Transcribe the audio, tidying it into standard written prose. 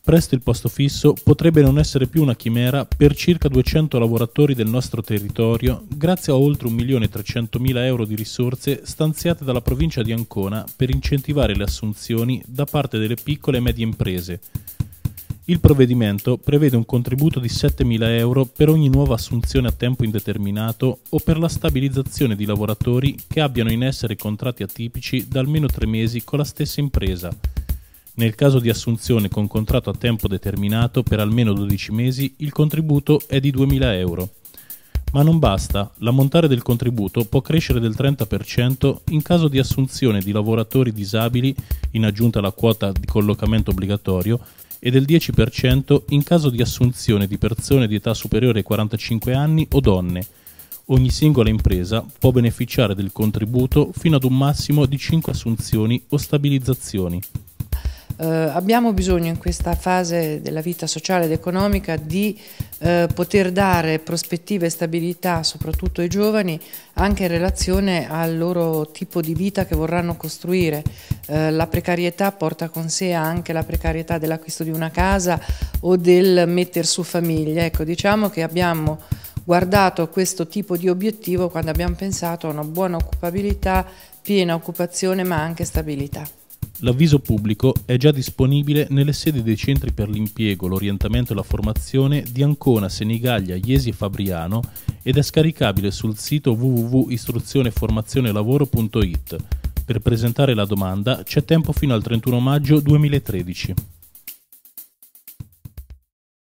Presto il posto fisso potrebbe non essere più una chimera per circa 200 lavoratori del nostro territorio grazie a oltre 1.300.000 euro di risorse stanziate dalla provincia di Ancona per incentivare le assunzioni da parte delle piccole e medie imprese. Il provvedimento prevede un contributo di 7.000 euro per ogni nuova assunzione a tempo indeterminato o per la stabilizzazione di lavoratori che abbiano in essere contratti atipici da almeno 3 mesi con la stessa impresa. Nel caso di assunzione con contratto a tempo determinato per almeno 12 mesi, il contributo è di 2.000 euro. Ma non basta, l'ammontare del contributo può crescere del 30% in caso di assunzione di lavoratori disabili, in aggiunta alla quota di collocamento obbligatorio, e del 10% in caso di assunzione di persone di età superiore ai 45 anni o donne. Ogni singola impresa può beneficiare del contributo fino ad un massimo di 5 assunzioni o stabilizzazioni. Abbiamo bisogno in questa fase della vita sociale ed economica di poter dare prospettive e stabilità soprattutto ai giovani anche in relazione al loro tipo di vita che vorranno costruire. La precarietà porta con sé anche la precarietà dell'acquisto di una casa o del metter su famiglia. Ecco, diciamo che abbiamo guardato a questo tipo di obiettivo quando abbiamo pensato a una buona occupabilità, piena occupazione ma anche stabilità. L'avviso pubblico è già disponibile nelle sedi dei centri per l'impiego, l'orientamento e la formazione di Ancona, Senigallia, Iesi e Fabriano ed è scaricabile sul sito www.istruzioneformazionelavoro.it. Per presentare la domanda c'è tempo fino al 31 maggio 2013.